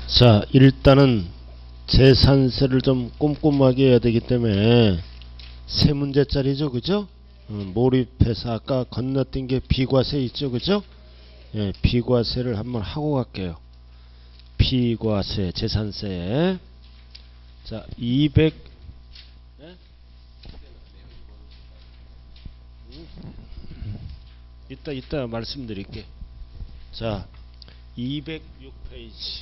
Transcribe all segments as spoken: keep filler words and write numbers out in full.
자, 일단은 재산세를 좀 꼼꼼하게 해야 되기 때문에 세 문제짜리죠, 그죠? 어, 몰입해서 아까 건너뛴 게 비과세 있죠, 그죠? 예, 비과세를 한번 하고 갈게요. 비과세, 재산세. 자, 이백. 예? 이따 이따 말씀드릴게. 자, 이백육 페이지.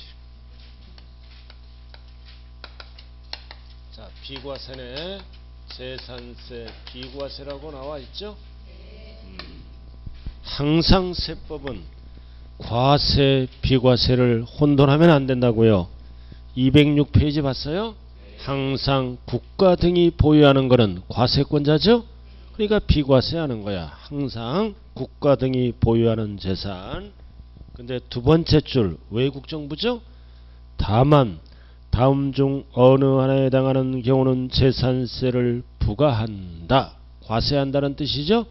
자, 비과세네. 재산세 비과세라고 나와 있죠? 음. 항상 세법은 과세 비과세를 혼돈하면 안 된다고요. 이백육 페이지 봤어요? 항상 국가 등이 보유하는 것은 과세권자죠? 그러니까 비과세 하는 거야. 항상 국가 등이 보유하는 재산. 근데 두 번째 줄 외국 정부죠? 다만 다음 중 어느 하나에 해당하는 경우는 재산세를 부과한다. 과세한다는 뜻이죠?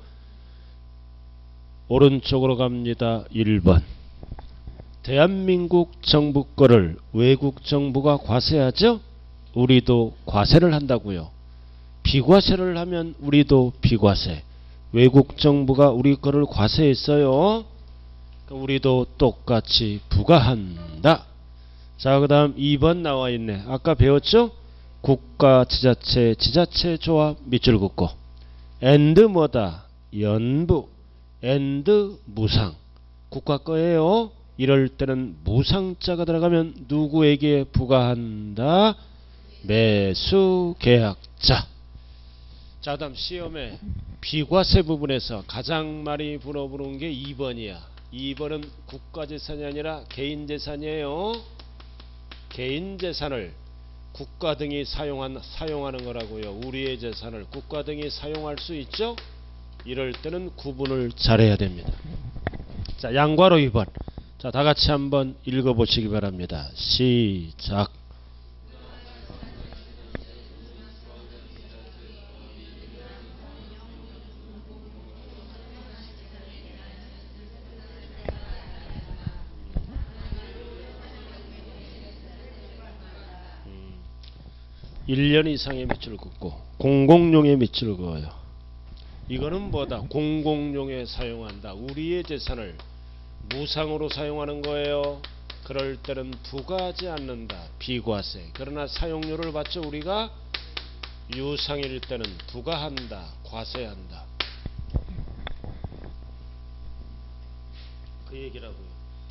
오른쪽으로 갑니다. 일 번. 대한민국 정부 거를 외국 정부가 과세하죠? 우리도 과세를 한다고요. 비과세를 하면 우리도 비과세. 외국 정부가 우리 거를 과세했어요. 우리도 똑같이 부과한다. 자, 그 다음 이 번 나와 있네. 아까 배웠죠? 국가, 지자체, 지자체 조합 밑줄 긋고 and 뭐다? 연부 and 무상. 국가 거예요. 이럴 때는 무상자가 들어가면 누구에게 부과한다? 매수 계약자. 자, 그 다음 시험에 비과세 부분에서 가장 많이 물어보는 게 이 번이야. 이 번은 국가재산이 아니라 개인재산이에요. 개인재산을 국가 등이 사용한, 사용하는 거라고요. 우리의 재산을 국가 등이 사용할 수 있죠? 이럴 때는 구분을 잘해야 됩니다. 자, 양괄호 이 번. 자, 다 같이 한번 읽어보시기 바랍니다. 시작. 일 년 이상의 밑줄을 긋고 공공용의 밑줄을 그어요. 이거는 뭐다? 공공용에 사용한다. 우리의 재산을 무상으로 사용하는 거예요. 그럴 때는 부과하지 않는다. 비과세. 그러나 사용료를 받죠. 우리가 유상일 때는 부과한다. 과세한다. 그 얘기라고요.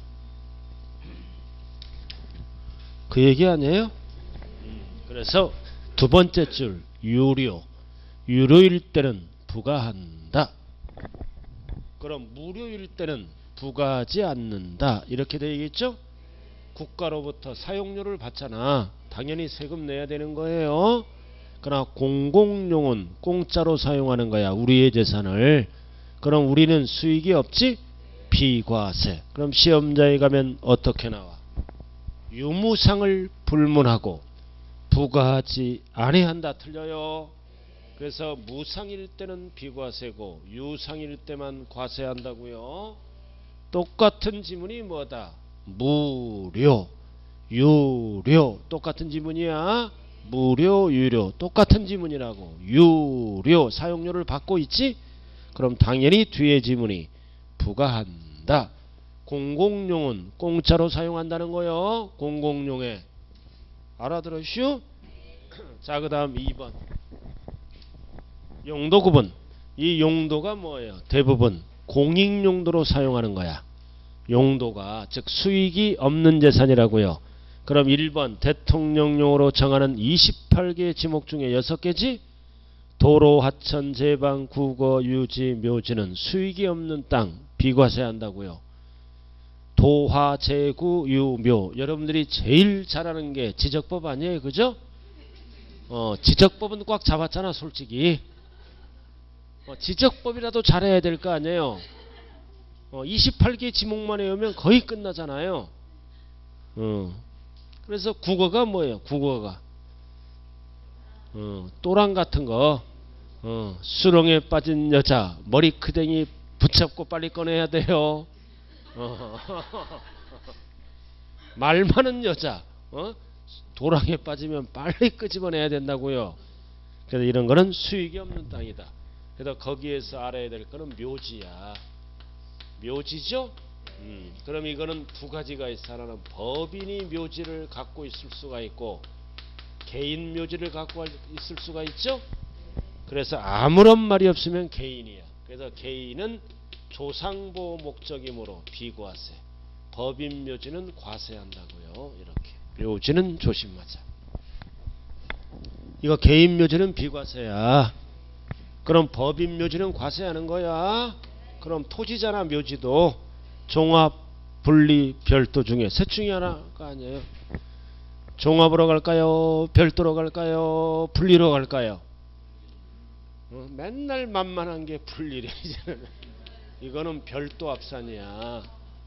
그 얘기 아니에요? 그래서 두 번째 줄 유료. 유료일 때는 부과한다. 그럼 무료일 때는 부과하지 않는다. 이렇게 되겠죠? 국가로부터 사용료를 받잖아. 당연히 세금 내야 되는 거예요. 그러나 공공용은 공짜로 사용하는 거야. 우리의 재산을. 그럼 우리는 수익이 없지? 비과세. 그럼 시험자에 가면 어떻게 나와? 유무상을 불문하고 부과하지 아니한다. 틀려요. 그래서 무상일 때는 비과세고 유상일 때만 과세한다고요. 똑같은 지문이 뭐다? 무료, 유료. 똑같은 지문이야. 무료, 유료. 똑같은 지문이라고. 유료. 사용료를 받고 있지? 그럼 당연히 뒤에 지문이 부과한다. 공공용은 공짜로 사용한다는 거요. 공공용에. 알아들으시오? 자, 그 다음 이 번. 용도 구분. 이 용도가 뭐예요? 대부분 공익용도로 사용하는 거야. 용도가 즉 수익이 없는 재산이라고요. 그럼 일 번 대통령령으로 정하는 이십팔 개 지목 중에 여섯 개지? 도로, 하천, 제방, 국어, 유지, 묘지는 수익이 없는 땅 비과세한다고요. 도화, 제구, 유, 묘. 여러분들이 제일 잘하는 게 지적법 아니에요, 그죠? 어, 지적법은 꽉 잡았잖아, 솔직히. 어, 지적법이라도 잘해야 될 거 아니에요. 어, 이십팔 개 지목만 외우면 거의 끝나잖아요. 어, 그래서 국어가 뭐예요? 국어가 어, 또랑 같은 거. 어, 수렁에 빠진 여자 머리크댕이 붙잡고 빨리 꺼내야 돼요. 어. 말 많은 여자 어? 도랑에 빠지면 빨리 끄집어내야 된다고요. 그래서 이런 거는 수익이 없는 땅이다. 그래서 거기에서 알아야 될 거는 묘지야. 묘지죠? 음, 그럼 이거는 두 가지가 있어. 하나는 법인이 묘지를 갖고 있을 수가 있고 개인 묘지를 갖고 있을 수가 있죠. 그래서 아무런 말이 없으면 개인이야. 그래서 개인은 조상보호 목적이므로 비과세, 법인 묘지는 과세한다고요. 이렇게 묘지는 조심하자. 이거 개인 묘지는 비과세야. 그럼 법인 묘지는 과세하는 거야. 그럼 토지잖아. 묘지도 종합, 분리, 별도 중에 셋 중에 하나가 아니에요. 종합으로 갈까요? 별도로 갈까요? 분리로 갈까요? 어, 맨날 만만한 게 분리래. 이제는 이거는 별도 합산이야.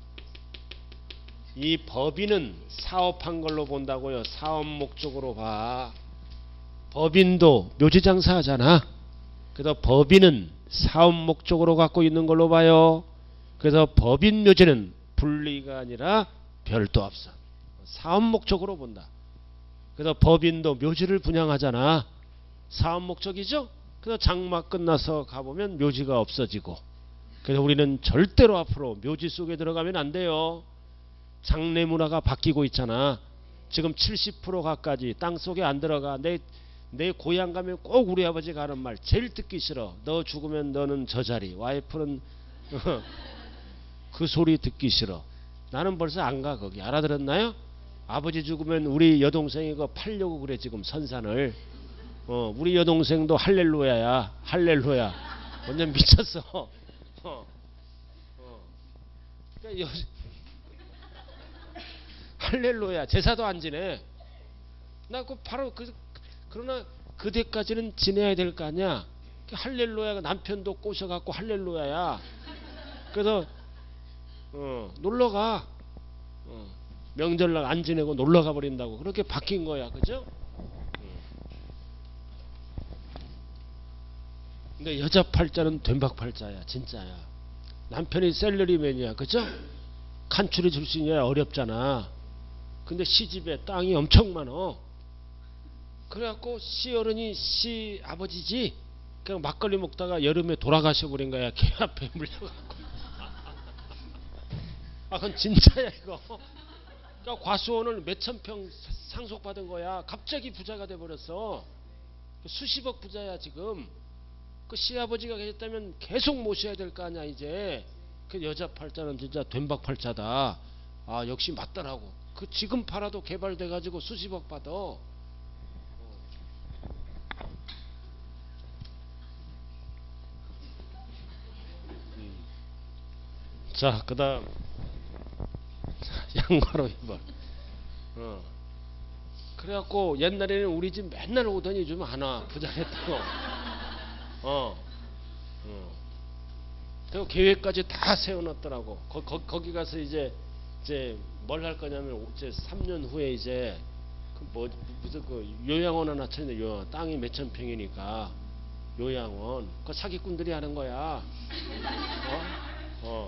이 법인은 사업한 걸로 본다고요. 사업 목적으로 봐. 법인도 묘지 장사하잖아. 그래서 법인은 사업 목적으로 갖고 있는 걸로 봐요. 그래서 법인 묘지는 분리가 아니라 별도 합산, 사업 목적으로 본다. 그래서 법인도 묘지를 분양하잖아. 사업 목적이죠. 그래서 장마 끝나서 가보면 묘지가 없어지고. 그래서 우리는 절대로 앞으로 묘지 속에 들어가면 안 돼요. 장례 문화가 바뀌고 있잖아. 지금 칠십 퍼센트 가까이 땅 속에 안 들어가. 내, 내 고향 가면 꼭 우리 아버지가 하는 말 제일 듣기 싫어. 너 죽으면 너는 저 자리. 와이프는 그 소리 듣기 싫어. 나는 벌써 안 가 거기. 알아들었나요? 아버지 죽으면 우리 여동생이 그거 팔려고 그래 지금 선산을. 어, 우리 여동생도 할렐루야야. 할렐루야. 완전 미쳤어. 어. 어. 그러니까 여, 할렐루야. 제사도 안 지내. 나 그 바로 그 그러나 그때까지는 지내야 될 거 아니야. 할렐루야가 남편도 꼬셔갖고 할렐루야야. 그래서 어, 놀러가. 어, 명절날 안 지내고 놀러가 버린다고. 그렇게 바뀐 거야. 그죠? 근데 여자 팔자는 된박 팔자야. 진짜야. 남편이 셀러리맨이야. 그죠? 칸추리 출신이야. 어렵잖아. 근데 시집에 땅이 엄청 많어. 그래갖고 시어른이 시 아버지지. 그냥 막걸리 먹다가 여름에 돌아가셔 버린 거야. 개 앞에 물려갖고. 아, 그건 진짜야 이거. 그러니까 과수원을 몇천 평 상속받은 거야. 갑자기 부자가 돼버렸어. 수십억 부자야 지금. 그 시아버지가 계셨다면 계속 모셔야 될 거 아니야 이제. 그 여자 팔자는 진짜 된박 팔자다. 아, 역시 맞더라고. 그 지금 팔아도 개발돼 가지고 수십억 받아. 자, 그 다음 양과로 이 번. 어. 그래갖고 옛날에는 우리 집 맨날 오더니 좀 안 와. 부자랬다고. 어. 어. 그리고 계획까지 다 세워놨더라고. 거, 거, 거기 가서 이제 이제 뭘 할 거냐면 이제 삼 년 후에 이제 그 뭐 무슨 그 요양원 하나 찾는데 요 땅이 몇천 평이니까 요양원 그 사기꾼들이 하는 거야. 어? 어.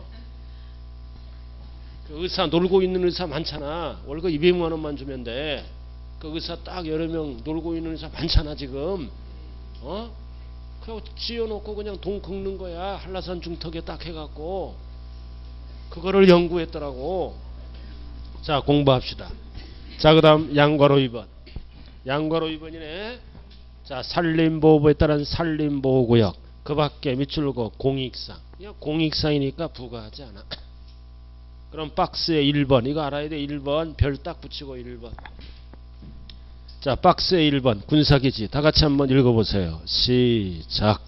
그 의사 놀고 있는 의사 많잖아. 월급 이백만 원만 주면 돼. 그 의사 딱 여러 명 놀고 있는 의사 많잖아 지금. 어? 그냥 지어놓고 그냥 돈 긁는 거야. 한라산 중턱에 딱 해갖고. 그거를 연구했더라고. 자, 공부합시다. 자, 그 다음 양과로 이 번. 양과로 이 번이네. 자, 산림보호부에 따른 산림보호구역. 그 밖에 밑줄고 공익상. 그냥 공익상이니까 부과하지 않아. 그럼 박스에 일 번. 이거 알아야 돼. 일 번. 별 딱 붙이고 일 번. 자, 박스에 일 번. 군사기지. 다 같이 한번 읽어보세요. 시작.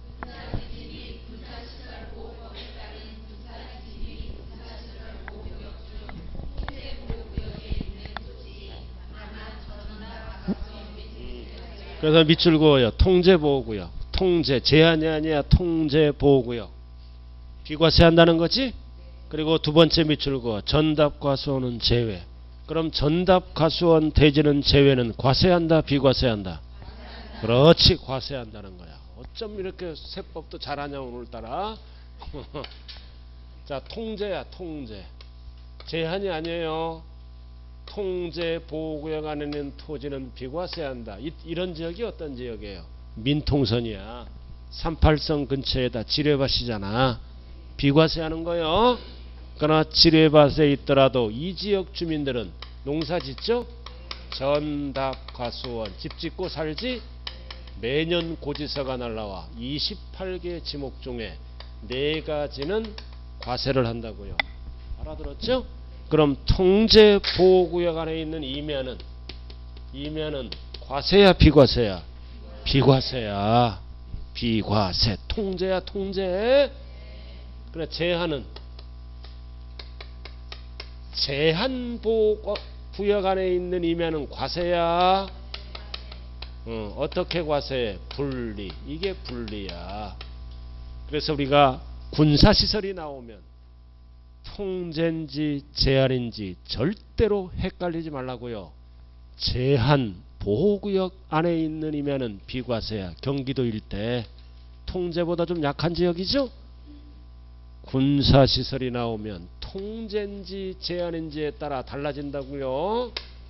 그래서 밑줄 그어요. 통제보호구역. 통제. 제한이 아니야. 통제보호구역. 비과세한다는 거지? 그리고 두 번째 밑줄 그어. 전답과수원은 제외. 그럼 전답과수원 대지는 제외는 과세한다, 비과세한다? 그렇지, 과세한다는 거야. 어쩜 이렇게 세법도 잘하냐 오늘따라. 자, 통제야, 통제. 제한이 아니에요. 통제 보호구역 안에 있는 토지는 비과세한다. 이, 이런 지역이 어떤 지역이에요? 민통선이야. 삼팔선 근처에다 지뢰밭이잖아. 비과세하는 거요. 그러나 지뢰밭에 있더라도 이 지역 주민들은 농사 짓죠? 전답 과수원 집 짓고 살지. 매년 고지서가 날라와 이십팔 개 지목 중에 네 가지는 과세를 한다고요. 알아들었죠? 그럼 통제 보호구역 안에 있는 임야는 임야는 과세야 비과세야? 비과세야. 비과세. 통제야 통제. 그래 제한은 제한 보호구역 안에 있는 임야는 과세야. 어, 어떻게 과세해? 분리. 이게 분리야. 그래서 우리가 군사시설이 나오면 통제인지 제한인지 절대로 헷갈리지 말라고요. 제한 보호구역 안에 있는 임야는 비과세야. 경기도 일대 통제보다 좀 약한 지역이죠. 군사시설이 나오면 통제인지 제한인지에 따라 달라진다고요.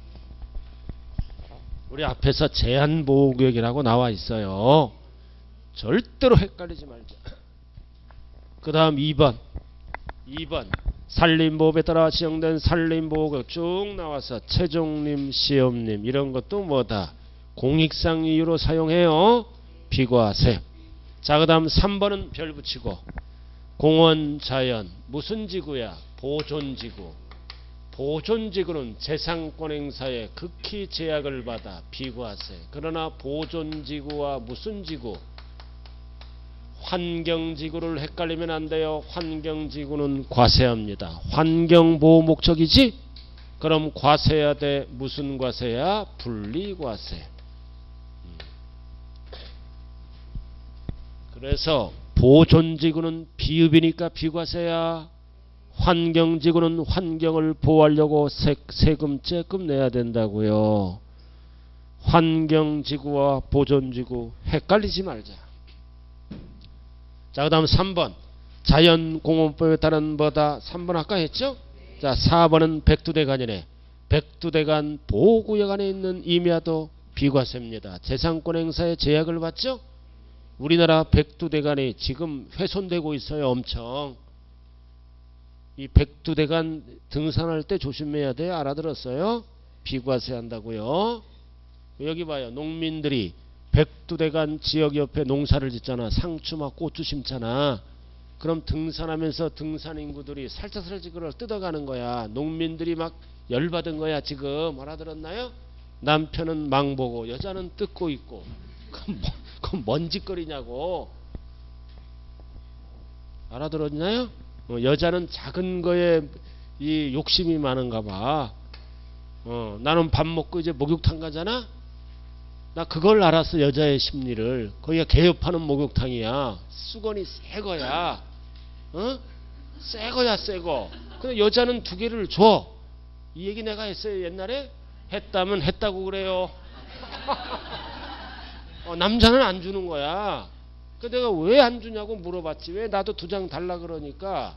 우리 앞에서 제한보호구역이라고 나와 있어요. 절대로 헷갈리지 말자. 그 다음 이 번 이 번 산림보호법에 따라 지정된 산림보호구역 쭉 나와서 최종림, 시험림 이런 것도 뭐다? 공익상 이유로 사용해요. 비과세. 자, 그 다음 삼 번은 별 붙이고 공원, 자연 무슨 지구야? 보존지구. 보존지구는 재산권 행사에 극히 제약을 받아 비과세. 그러나 보존지구와 무슨 지구? 환경지구를 헷갈리면 안 돼요. 환경지구는 과세합니다. 환경보호 목적이지? 그럼 과세해야 돼. 무슨 과세야? 분리과세. 그래서 보존지구는 비읍이니까 비과세야. 환경지구는 환경을 보호하려고 세, 세금 쬐끔 내야 된다고요. 환경지구와 보존지구 헷갈리지 말자. 자, 그 다음 삼 번 자연공원법에 따른 뭐다? 삼 번 아까 했죠? 자, 사 번은 백두대간이네. 백두대간 보호구역 안에 있는 임야도 비과세입니다. 재산권 행사에 제약을 받죠? 우리나라 백두대간이 지금 훼손되고 있어요. 엄청. 이 백두대간 등산할 때 조심해야 돼. 알아들었어요? 비과세 한다고요. 여기 봐요. 농민들이 백두대간 지역 옆에 농사를 짓잖아. 상추 막 고추 심잖아. 그럼 등산하면서 등산 인구들이 살짝살짝 그걸 뜯어가는 거야. 농민들이 막 열받은 거야. 지금 알아들었나요? 남편은 망보고 여자는 뜯고 있고. 그건, 뭐, 그건 뭔 짓거리냐고. 알아들었나요? 어, 여자는 작은 거에 이 욕심이 많은가 봐. 어, 나는 밥 먹고 이제 목욕탕 가잖아. 나 그걸 알았어. 여자의 심리를. 거기가 개업하는 목욕탕이야. 수건이 새 거야. 어? 새 거야, 새 거. 근데 여자는 두 개를 줘. 이 얘기 내가 했어요, 옛날에? 했다면 했다고 그래요. 어, 남자는 안 주는 거야. 그 내가 왜 안 주냐고 물어봤지. 왜 나도 두 장 달라 그러니까.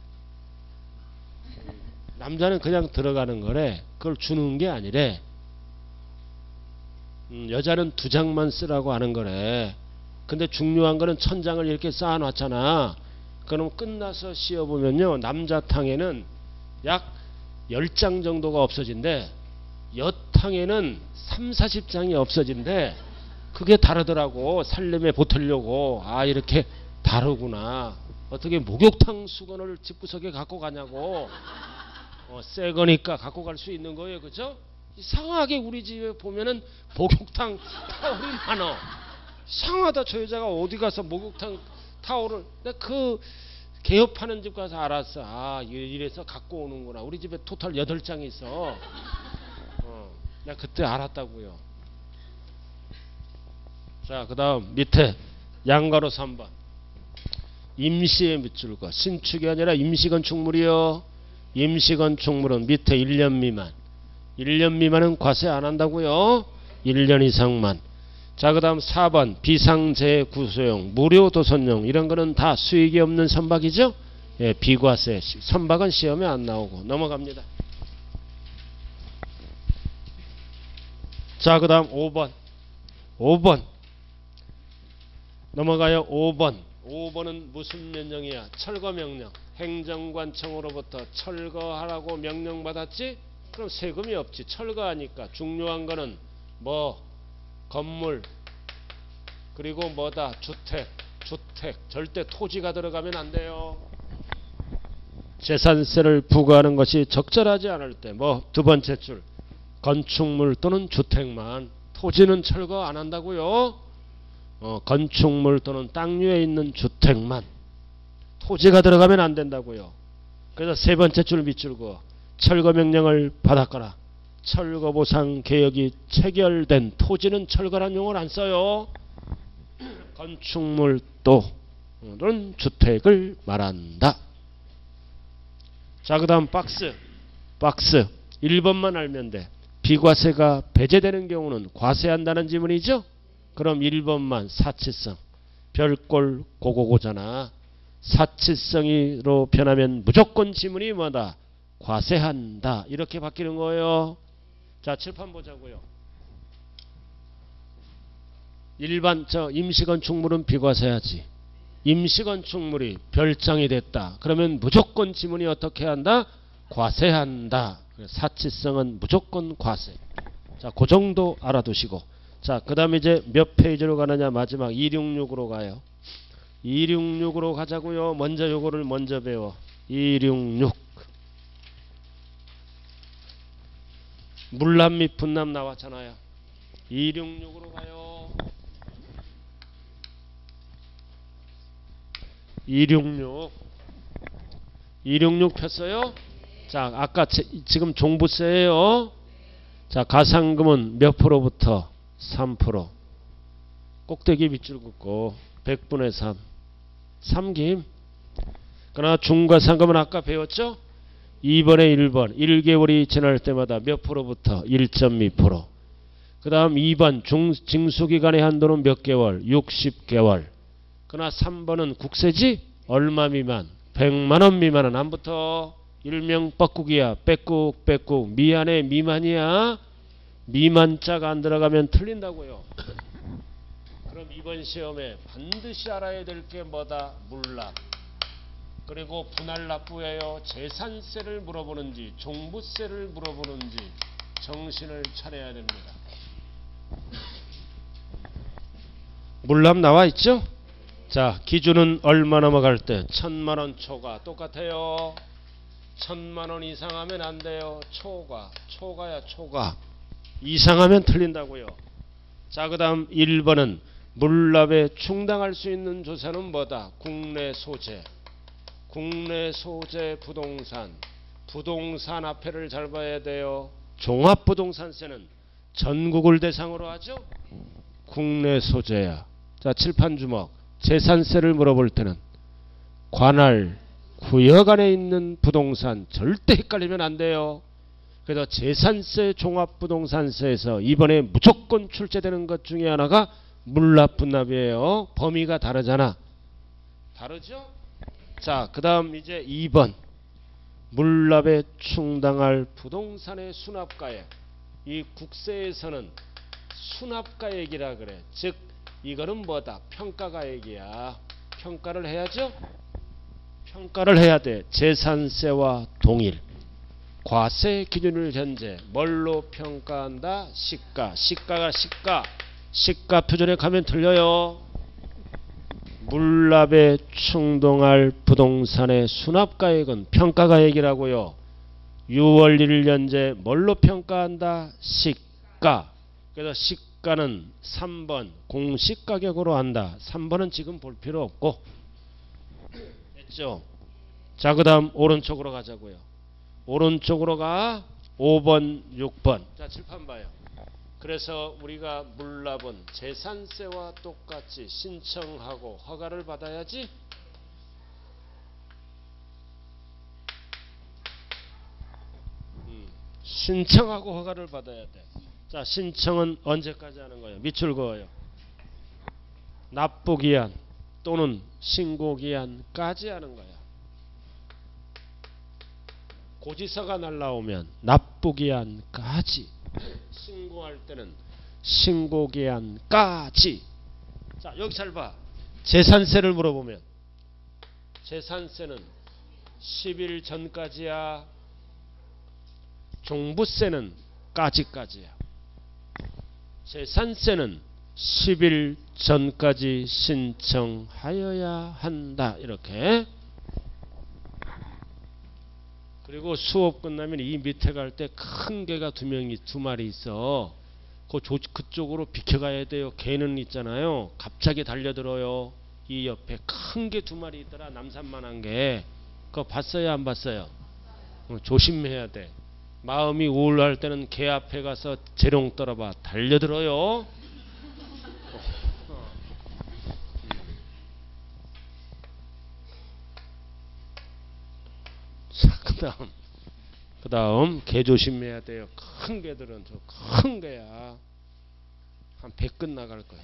남자는 그냥 들어가는 거래. 그걸 주는 게 아니래. 음, 여자는 두 장만 쓰라고 하는 거래. 근데 중요한 거는 천 장을 이렇게 쌓아놨잖아. 그럼 끝나서 씌어보면요, 남자탕에는 약 열 장 정도가 없어진대. 여탕에는 삼사십 장이 없어진대. 그게 다르더라고. 살림에 보태려고. 아, 이렇게 다르구나. 어떻게 목욕탕 수건을 집구석에 갖고 가냐고. 어, 새 거니까 갖고 갈 수 있는 거예요. 그죠? 이상하게 우리 집에 보면은 목욕탕 타올이 많어. 이상하다. 저 여자가 어디 가서 목욕탕 타올을. 내가 그 개업하는 집 가서 알았어. 아, 이래서 갖고 오는구나. 우리 집에 토탈 여덟 장이 있어. 어, 내가 그때 알았다고요. 자, 그 다음 밑에 양가로 삼 번 임시의 밑줄과 신축이 아니라 임시건축물이요. 임시건축물은 밑에 일 년 미만. 일 년 미만은 과세 안 한다고요. 일 년 이상만. 자, 그 다음 사 번 비상재해 구소용 무료 도선용 이런 거는 다 수익이 없는 선박이죠. 예, 비과세. 선박은 시험에 안 나오고. 넘어갑니다. 자, 그 다음 오 번. 오 번. 넘어가요. 오 번. 오 번은 무슨 명령이야? 철거 명령. 행정관청으로부터 철거하라고 명령받았지? 그럼 세금이 없지. 철거하니까. 중요한 거는 뭐 건물 그리고 뭐다? 주택. 주택. 절대 토지가 들어가면 안 돼요. 재산세를 부과하는 것이 적절하지 않을 때 뭐 두 번째 줄 건축물 또는 주택만. 토지는 철거 안 한다고요. 어, 건축물 또는 땅 위에 있는 주택만. 토지가 들어가면 안 된다고요. 그래서 세 번째 줄 밑줄 그어 철거 명령을 받았거나 철거 보상 개혁이 체결된 토지는 철거란 용어를 안 써요. 건축물 또는 주택을 말한다. 자, 그 다음 박스. 박스. 일 번만 알면 돼. 비과세가 배제되는 경우는 과세한다는 지문이죠. 그럼 일 번만 사치성. 별꼴 고고고잖아. 사치성으로 변하면 무조건 지문이 뭐다? 과세한다. 이렇게 바뀌는 거예요. 자, 칠판 보자고요. 일반 저 임시건축물은 비과세하지. 임시건축물이 별장이 됐다. 그러면 무조건 지문이 어떻게 한다? 과세한다. 사치성은 무조건 과세. 자, 그 정도 알아두시고. 자, 그 다음에 이제 몇 페이지로 가느냐? 마지막 이백육십육으로 가요. 이백육십육으로 가자고요. 먼저 요거를 먼저 배워. 이백육십육. 물납 및 분납 나왔잖아요. 이백육십육으로 가요. 이백육십육. 이백육십육 폈어요? 자, 아까 제, 지금 종부세예요. 자, 가상금은 몇 프로부터? 삼 퍼센트. 꼭대기 밑줄 긋고 백분의 삼. 삼김. 그러나 중과상금은 아까 배웠죠? 이 번에 일 번. 일 개월이 지날 때마다 몇 프로부터? 일 점 이 퍼센트. 그 다음 이 번 중, 징수기간의 한도는 몇 개월? 육십 개월. 그러나 삼 번은 국세지? 얼마 미만? 백만 원 미만은 안 붙어. 일명 뻐꾸기야. 빼꾹 빼꾹. 미안해 미만이야. 미만자가 안 들어가면 틀린다고요. 그럼 이번 시험에 반드시 알아야 될 게 뭐다? 물납. 그리고 분할납부예요. 재산세를 물어보는지 종부세를 물어보는지 정신을 차려야 됩니다. 물납 나와 있죠? 자, 기준은 얼마 넘어갈 때? 천만 원 초과. 똑같아요. 천만 원 이상하면 안 돼요. 초과. 초과야 초과. 이상하면 틀린다고요. 자, 그 다음 일 번은 물납에 충당할 수 있는 조세는 뭐다? 국내 소재. 국내 소재 부동산. 부동산 앞에를 잘 봐야 돼요. 종합부동산세는 전국을 대상으로 하죠. 국내 소재야. 자, 칠판 주먹. 재산세를 물어볼 때는 관할 구역 안에 있는 부동산. 절대 헷갈리면 안 돼요. 그래서 재산세 종합부동산세에서 이번에 무조건 출제되는 것 중에 하나가 물납 분납이에요. 범위가 다르잖아. 다르죠? 자, 그 다음 이제 이 번 물납에 충당할 부동산의 수납가액. 이 국세에서는 수납가액이라 그래. 즉 이거는 뭐다? 평가가액이야. 평가를 해야죠. 평가를 해야 돼. 재산세와 동일. 과세 기준을 현재 뭘로 평가한다? 시가. 시가가 시가. 시가 표준에 가면 틀려요. 물납에 충당할 부동산의 수납가액은 평가가액이라고요. 유월 일 일 현재 뭘로 평가한다? 시가. 그래서 시가는 삼 번 공시가격으로 한다. 삼 번은 지금 볼 필요 없고. 됐죠? 자, 그 다음 오른쪽으로 가자고요. 오른쪽으로 가. 오 번, 육 번. 자, 칠판 봐요. 그래서 우리가 물납은 재산세와 똑같이 신청하고 허가를 받아야지. 음, 신청하고 허가를 받아야 돼. 자, 신청은 언제까지 하는 거예요? 밑줄 그어요. 납부기한 또는 신고기한까지 하는 거야. 고지서가 날라오면 납부기한까지. 신고할 때는 신고기한까지. 자, 여기 잘 봐. 재산세를 물어보면 재산세는 십 일 전까지야, 종부세는 까지까지야. 재산세는 십 일 전까지 신청하여야 한다. 이렇게. 그리고 수업 끝나면 이 밑에 갈 때 큰 개가 두 명이 두 마리 있어. 그 조, 그쪽으로 비켜가야 돼요. 개는 있잖아요. 갑자기 달려들어요. 이 옆에 큰 개 두 마리 있더라. 남산만한 게. 그거 봤어요? 안 봤어요? 어, 조심해야 돼. 마음이 우울할 때는 개 앞에 가서 재롱 떨어봐. 달려들어요. 어. 어. 자, 그 다음. 그 다음, 개 조심해야 돼요. 큰 개들은 저 큰 개야. 한 백 근 나갈 거야.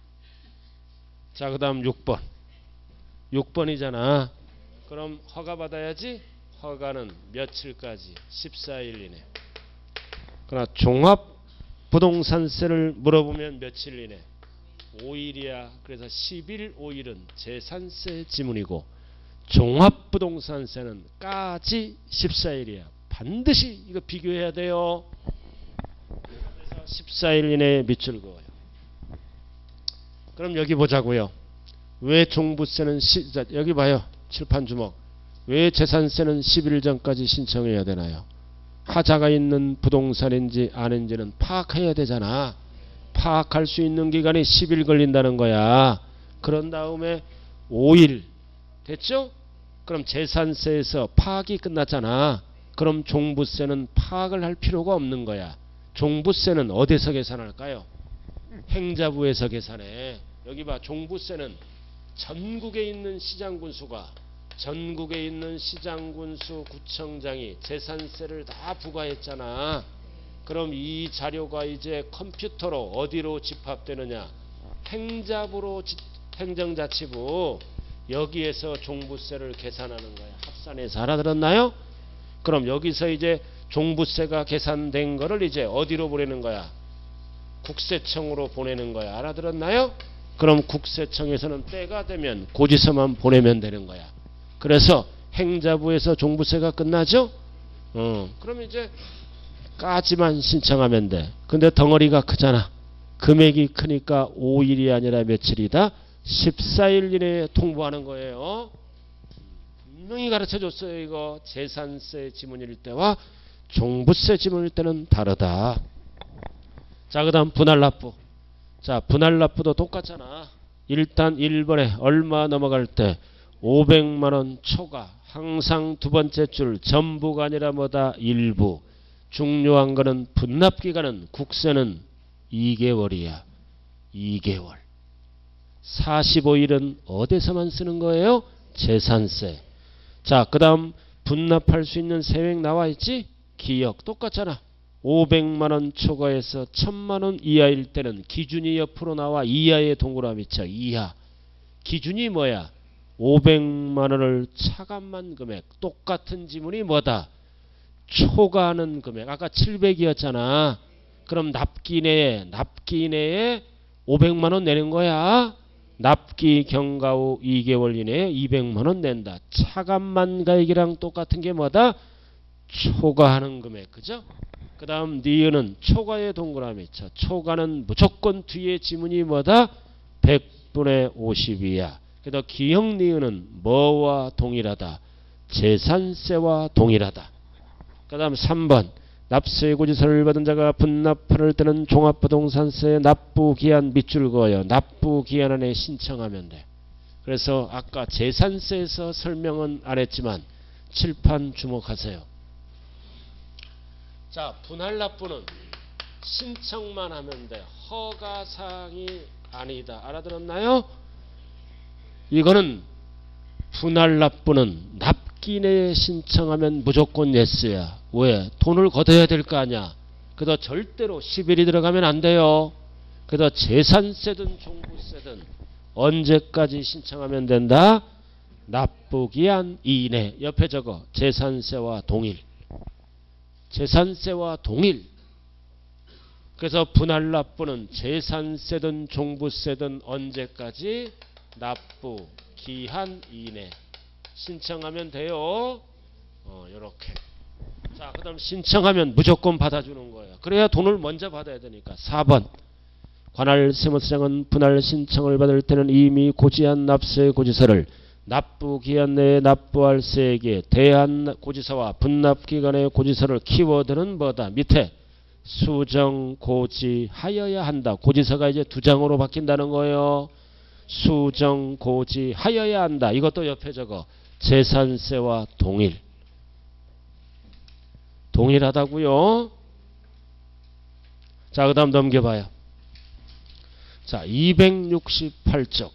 자, 그 다음 육 번. 육 번이잖아. 그럼 허가 받아야지. 허가는 며칠까지? 십사 일 이내. 그러나 종합부동산세를 물어보면 며칠 이내? 오 일이야. 그래서 십 일, 오 일은 재산세 지문이고 종합부동산세는 까지 십사 일이야. 반드시 이거 비교해야 돼요. 그래서 십사 일 이내에 밑줄 그어요. 그럼 여기 보자고요. 왜 종부세는 시, 자, 여기 봐요. 칠판 주먹. 왜 재산세는 십 일 전까지 신청해야 되나요? 하자가 있는 부동산인지 아닌지는 파악해야 되잖아. 파악할 수 있는 기간이 십 일 걸린다는 거야. 그런 다음에 오 일 됐죠? 그럼 재산세에서 파악이 끝났잖아. 그럼 종부세는 파악을 할 필요가 없는 거야. 종부세는 어디서 계산할까요? 행자부에서 계산해. 여기 봐. 종부세는 전국에 있는 시장군수가 전국에 있는 시장군수 구청장이 재산세를 다 부과했잖아. 그럼 이 자료가 이제 컴퓨터로 어디로 집합되느냐? 행자부로, 행정자치부. 여기에서 종부세를 계산하는 거야. 합산해서. 알아들었나요? 그럼 여기서 이제 종부세가 계산된 거를 이제 어디로 보내는 거야? 국세청으로 보내는 거야. 알아들었나요? 그럼 국세청에서는 때가 되면 고지서만 보내면 되는 거야. 그래서 행자부에서 종부세가 끝나죠? 어, 그럼 이제 까지만 신청하면 돼. 근데 덩어리가 크잖아. 금액이 크니까 오 일이 아니라 며칠이다? 십사 일 이내에 통보하는 거예요. 분명히 가르쳐줬어요. 이거 재산세 지문일 때와 종부세 지문일 때는 다르다. 자, 그 다음 분할납부. 자, 분할납부도 똑같잖아. 일단 일 번에 얼마 넘어갈 때 오백만 원 초과. 항상 두 번째 줄 전부가 아니라 뭐다? 일부. 중요한 거는 분납기간은 국세는 이 개월이야. 이 개월. 사십오 일은 어디서만 쓰는 거예요? 재산세. 자, 그 다음 분납할 수 있는 세액 나와 있지? 기역 똑같잖아. 오백만 원 초과해서 천만 원 이하일 때는 기준이 옆으로 나와. 이하의 동그라미 쳐. 이하. 기준이 뭐야? 오백만 원을 차감한 금액. 똑같은 지문이 뭐다? 초과하는 금액. 아까 칠백이었잖아. 그럼 납기 내에 납기 내에 오백만 원 내는 거야. 납기 경과 후 이 개월 이내에 이백만 원 낸다. 차감만 가액이랑 똑같은 게 뭐다? 초과하는 금액. 그죠? 그 다음 니은은 초과의 동그라미 쳐. 초과는 무조건 뒤에 지문이 뭐다? 백분의 오십이야. 그래서 기역 니은은 뭐와 동일하다? 재산세와 동일하다. 그 다음 삼 번. 납세 고지서를 받은 자가 분납할 때는 종합부동산세 납부기한 밑줄 그어요. 납부기한 안에 신청하면 돼. 그래서 아까 재산세에서 설명은 안 했지만 칠판 주목하세요. 자, 분할납부는 신청만 하면 돼. 허가사항이 아니다. 알아들었나요? 이거는 분할납부는 납기 내에 신청하면 무조건 예스야. 왜? 돈을 걷어야 될 거 아니야. 그래서 절대로 십 일이 들어가면 안 돼요. 그래서 재산세든 종부세든 언제까지 신청하면 된다? 납부기한 이내. 옆에 적어. 재산세와 동일. 재산세와 동일. 그래서 분할 납부는 재산세든 종부세든 언제까지? 납부 기한 이내 신청하면 돼요. 어, 요렇게. 자, 그 다음 신청하면 무조건 받아주는 거예요. 그래야 돈을 먼저 받아야 되니까. 사 번. 관할 세무서장은 분할 신청을 받을 때는 이미 고지한 납세 고지서를 납부 기한 내에 납부할 세액에 대한 고지서와 분납 기간의 고지서를 키워드는 뭐다? 밑에 수정 고지하여야 한다. 고지서가 이제 두 장으로 바뀐다는 거예요. 수정 고지하여야 한다. 이것도 옆에 적어. 재산세와 동일. 동일하다고요. 자, 그 다음 넘겨봐요. 자, 이백육십팔 쪽.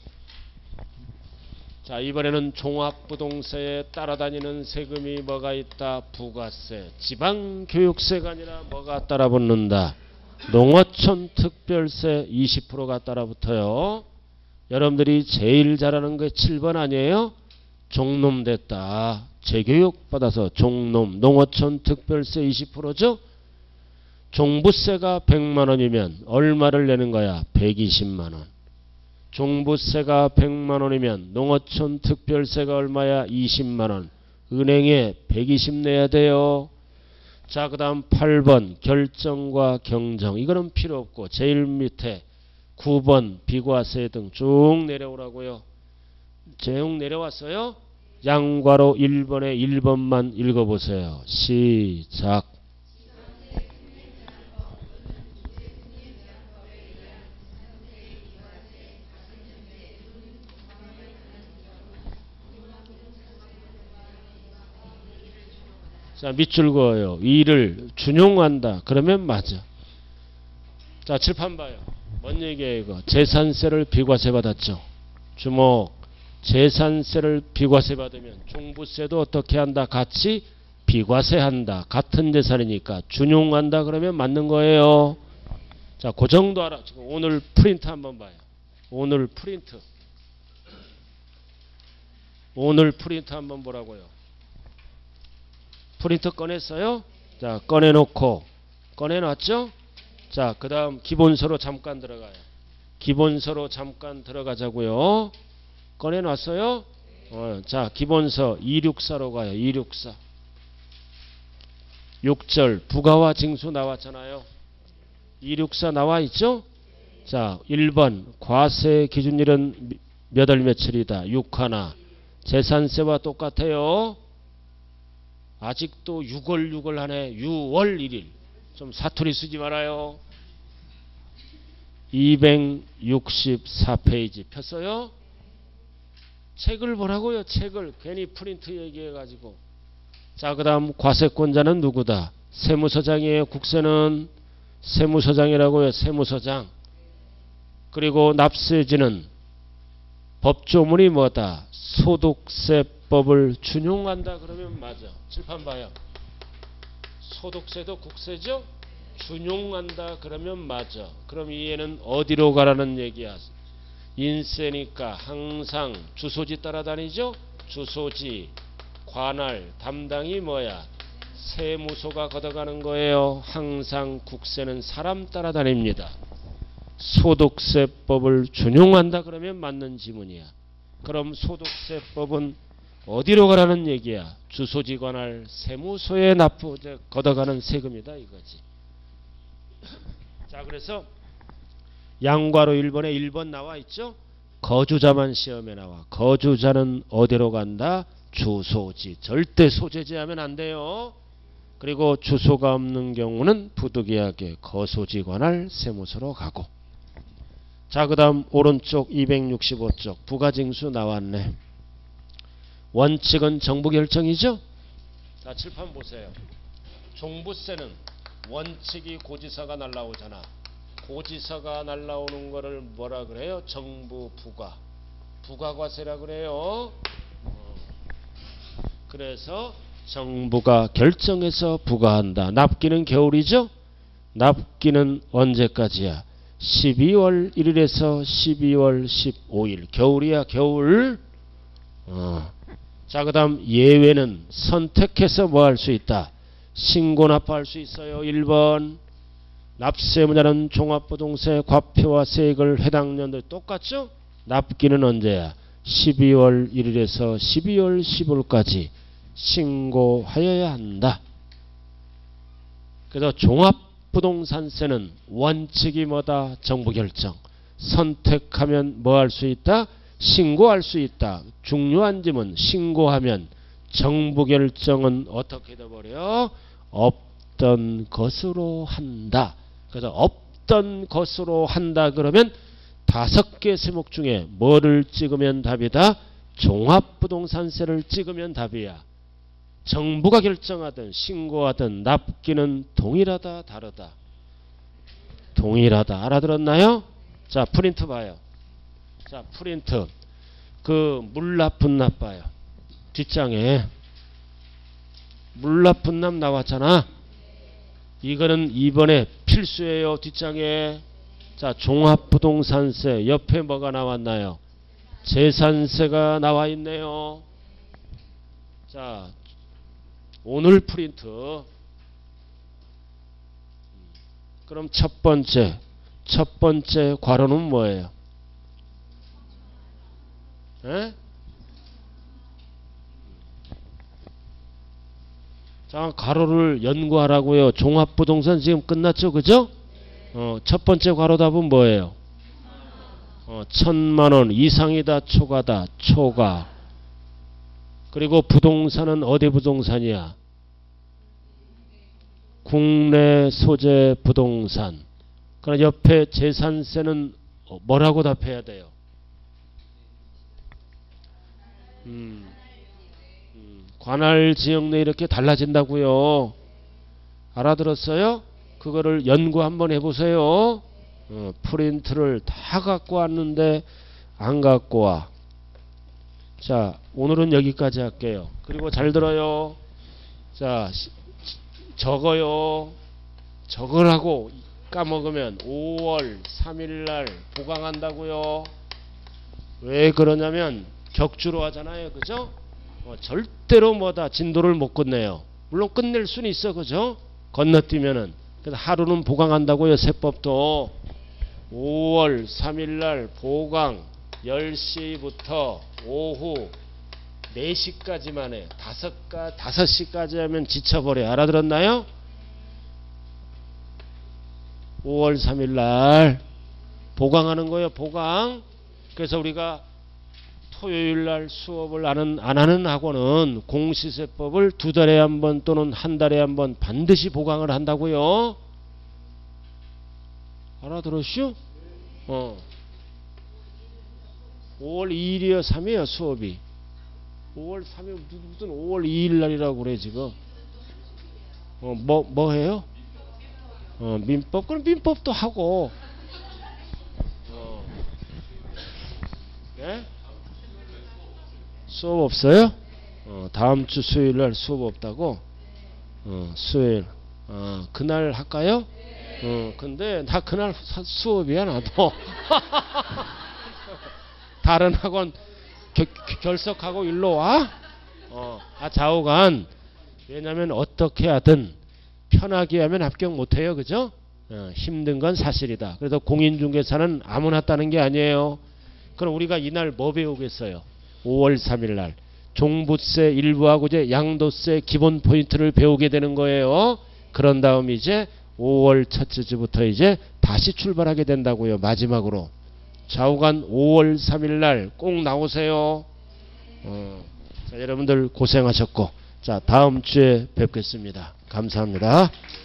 자, 이번에는 종합부동세에 따라다니는 세금이 뭐가 있다? 부가세. 지방교육세가 아니라 뭐가 따라붙는다? 농어촌 특별세 이십 퍼센트가 따라붙어요. 여러분들이 제일 잘하는 게 칠 번 아니에요? 종놈 됐다. 재교육 받아서 종놈. 농어촌 특별세 이십 퍼센트죠? 종부세가 백만 원이면 얼마를 내는 거야? 백이십만 원. 종부세가 백만 원이면 농어촌 특별세가 얼마야? 이십만 원. 은행에 백이십 내야 돼요. 자, 그 다음 팔 번 결정과 경정. 이거는 필요 없고 제일 밑에 구 번 비과세 등 쭉 내려오라고요. 쭉 내려왔어요. 양괄호 일 번에 일 번만 읽어보세요. 시작. 자, 밑줄 그어요. 이를 준용한다. 그러면 맞아. 자, 칠판 봐요. 뭔 얘기예요, 이거? 재산세를 비과세 받았죠. 주목. 재산세를 비과세 받으면 종부세도 어떻게 한다? 같이 비과세 한다. 같은 재산이니까 준용한다. 그러면 맞는 거예요. 자, 그 정도 알아. 지금 오늘 프린트 한번 봐요. 오늘 프린트. 오늘 프린트 한번 보라고요. 프린터 꺼냈어요? 자, 꺼내놓고 꺼내놨죠? 자, 그 다음 기본서로 잠깐 들어가요. 기본서로 잠깐 들어가자고요. 꺼내놨어요? 어, 자, 기본서 이백육십사로 가요. 이백육십사. 육 절 부가와 징수 나왔잖아요. 이백육십사 나와 있죠? 자, 일 번 과세 기준일은 몇 월 며칠이다. 육 하나. 재산세와 똑같아요. 아직도 유월 유월 하네. 유월 일 일. 좀 사투리 쓰지 말아요. 이백육십사 페이지 폈어요? 책을 보라고요. 책을. 괜히 프린트 얘기해가지고. 자, 그 다음 과세권자는 누구다? 세무서장이에요. 국세는 세무서장이라고요. 세무서장. 그리고 납세지는 법조문이 뭐다? 소득세법을 준용한다. 그러면 맞아. 칠판 봐요. 소득세도 국세죠? 준용한다. 그러면 맞아. 그럼 이해는 어디로 가라는 얘기야? 인세니까 항상 주소지 따라다니죠? 주소지, 관할, 담당이 뭐야? 세무소가 걷어가는 거예요. 항상 국세는 사람 따라다닙니다. 소득세법을 준용한다. 그러면 맞는 지문이야. 그럼 소득세법은 어디로 가라는 얘기야? 주소지 관할 세무소에 납부 걷어가는 세금이다 이거지. 자, 그래서 양괄호 일 번에 일 번 나와 있죠? 거주자만 시험에 나와. 거주자는 어디로 간다? 주소지. 절대 소재지하면 안 돼요. 그리고 주소가 없는 경우는 부득이하게 거소지 관할 세무서로 가고. 자, 그 다음 오른쪽 이백육십오 쪽 부가징수 나왔네. 원칙은 정부 결정이죠? 자, 칠판 보세요. 종부세는 원칙이 고지서가 날라오잖아. 고지서가 날라오는 거를 뭐라 그래요? 정부 부과. 부가과세라 그래요. 어. 그래서 정부가 결정해서 부과한다. 납기는 겨울이죠? 납기는 언제까지야? 십이월 일 일에서 십이월 십오 일. 겨울이야, 겨울. 어. 자, 그 다음 예외는 선택해서 뭐 할 수 있다? 신고납부할 수 있어요. 일 번. 납세문자는 종합부동세 과표와 세액을 해당 연도에 똑같죠? 납기는 언제야? 십이월 일일에서 십이월 십오일까지 신고하여야 한다. 그래서 종합부동산세는 원칙이 뭐다? 정부 결정. 선택하면 뭐 할 수 있다? 신고할 수 있다. 중요한 점은 신고하면 정부 결정은 어떻게 돼버려? 없던 것으로 한다. 그래서 없던 것으로 한다 그러면 다섯 개 세목 중에 뭐를 찍으면 답이다? 종합부동산세를 찍으면 답이야. 정부가 결정하든 신고하든 납기는 동일하다 다르다? 동일하다. 알아들었나요? 자, 프린트 봐요. 자, 프린트. 그 물납 분납 봐요. 뒷장에 물납 분납 나왔잖아. 이거는 이번에 필수예요. 뒷장에. 자, 종합부동산세 옆에 뭐가 나왔나요? 재산세가 나와 있네요. 자, 오늘 프린트. 그럼 첫 번째 첫 번째 괄호는 뭐예요? 에? 자, 괄호를 연구하라고요. 종합부동산 지금 끝났죠, 그죠? 어, 첫 번째 괄호 답은 뭐예요? 어, 천만 원 이상이다, 초과다, 초과. 그리고 부동산은 어디 부동산이야? 국내 소재 부동산. 그럼 옆에 재산세는 뭐라고 답해야 돼요? 음, 음, 관할 지역 내 이렇게 달라진다고요. 알아들었어요? 그거를 연구 한번 해보세요. 어, 프린트를 다 갖고 왔는데 안 갖고 와. 자, 오늘은 여기까지 할게요. 그리고 잘 들어요. 자, 적어요. 적으라고 까먹으면 오월 삼일날 보강한다고요. 왜 그러냐면 격주로 하잖아요. 그죠? 어, 절대로 뭐다 진도를 못 끝내요. 물론 끝낼 수는 있어. 그죠? 건너뛰면은. 그래서 하루는 보강한다고요. 세법도. 오월 삼일날 보강 열 시부터 오후 네 시까지만 해. 다섯 시까지 하면 지쳐버려. 알아들었나요? 오월 삼일날 보강하는 거예요. 보강. 그래서 우리가 토요일날 수업을 안, 안 하는 학원은 공시세법을 두 달에 한 번 또는 한 달에 한 번 반드시 보강을 한다고요. 알아들었슈? 어. 오월 이일이요 삼일이요 수업이. 오월 삼일 무슨 오월 이일날이라고 그래 지금. 어, 뭐, 뭐 해요? 어, 민법. 그럼 민법도 하고. 어. 예? 수업 없어요? 어, 다음 주 수요일 날 수업 없다고? 어, 수요일. 어, 그날 할까요? 어, 근데 나 그날 수업이야 나도. 다른 학원 겨, 결석하고 일로 와? 어, 아, 좌우간. 왜냐면 어떻게 하든 편하게 하면 합격 못해요. 그죠? 어, 힘든 건 사실이다. 그래서 공인중개사는 아무나 따는 게 아니에요. 그럼 우리가 이날 뭐 배우겠어요? 오월 삼일날 종부세 일부하고 이제 양도세 기본 포인트를 배우게 되는 거예요. 그런 다음 이제 오월 첫째 주부터 이제 다시 출발하게 된다고요. 마지막으로. 좌우간 오월 삼일날 꼭 나오세요. 어, 자, 여러분들 고생하셨고, 자, 다음 주에 뵙겠습니다. 감사합니다.